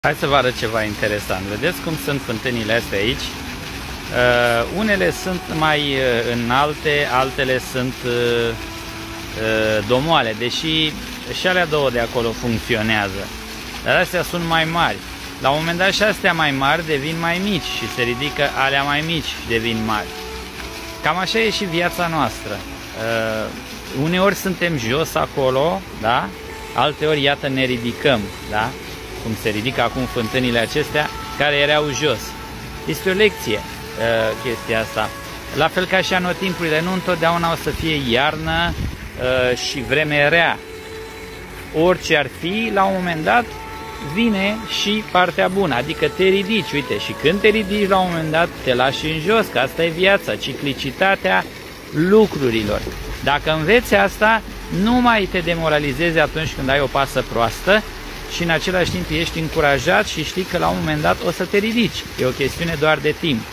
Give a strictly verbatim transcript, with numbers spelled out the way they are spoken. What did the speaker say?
Hai să vă arăt ceva interesant. Vedeți cum sunt fântânile astea aici? Uh, unele sunt mai uh, înalte, altele sunt uh, uh, domoale, deși și alea două de acolo funcționează. Dar astea sunt mai mari. La un moment dat și astea mai mari devin mai mici și se ridică alea mai mici și devin mari. Cam așa e și viața noastră. Uh, uneori suntem jos acolo, da? Alteori, iată, ne ridicăm, da? Cum se ridică acum fântânile acestea care erau jos. Este o lecție uh, chestia asta. La fel ca și anotimpurile, nu întotdeauna o să fie iarnă uh, și vreme rea. Orice ar fi, la un moment dat vine și partea bună, adică te ridici, uite, și când te ridici la un moment dat te lași în jos, că asta e viața, ciclicitatea lucrurilor. Dacă înveți asta, nu mai te demoralizezi atunci când ai o pasă proastă și în același timp ești încurajat și știi că la un moment dat o să te ridici. E o chestiune doar de timp.